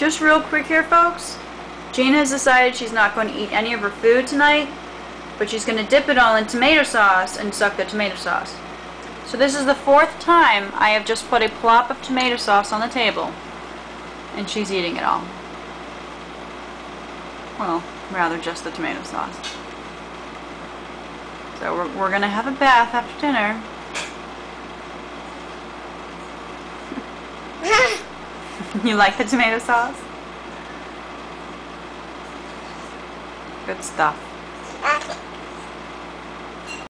Just real quick here, folks. Jane has decided she's not going to eat any of her food tonight, but she's going to dip it all in tomato sauce and suck the tomato sauce. So this is the 4th time I have just put a plop of tomato sauce on the table, and she's eating it all. Well, rather just the tomato sauce. So we're going to have a bath after dinner. You like the tomato sauce? Good stuff.